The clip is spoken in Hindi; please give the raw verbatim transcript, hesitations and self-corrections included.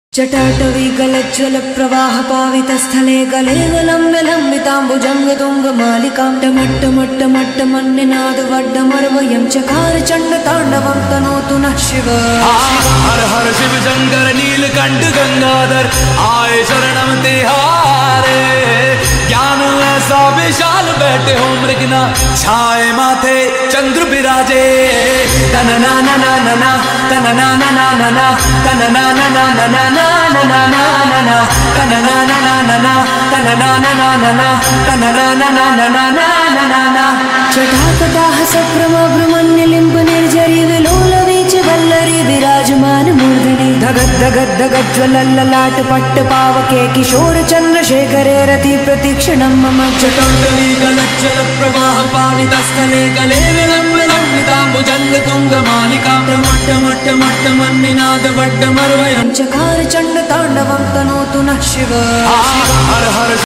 जटाटवी गलज्ज्वल प्रवाह पावितस्थले गले लम्ब्य लम्बिताम्बुजंग तुंग मालिकां टमट्टमट्टमट्टमन्निनादवड्डमर्वयं चकार चंड तांडवं तनोतु नः शिव। हर हर शिव शंकर नीलकंठ गंगाधर आए शरणम तिहारे। ज्ञान ऐसा विशाल बैठे हो मृगना छाए माथे चंद्र विराजे। तन ना ना ना ना ना तन ना ना ना ना ना तन ना ना ना ना ना ना ना ना ना ना तन ना ना ना ना ना तन ना ना ना ना ना तन ना ना ना ना ना ना ना ना। जटाकटाह सक्रमभ्रमण्यलिम्ब निर्झरी विलोलवीच वल्लरी विराजमान मूर्धनि धगद धगद धगद ज्वलल्ललाट पट्ट पावके किशोर चंद्रशेखरे रति प्रतीक्षणं मम। जटाटवी गलज्जल प्रवाह पावितस्थले गले विलम्ब्य लम्बिताम्बुजंग तुंग मालिकां टमट्टमट्टमट्टमन्निनादवड्डमर्वयं चकार चंड तांडवं तनोतु नः शिव। हर हर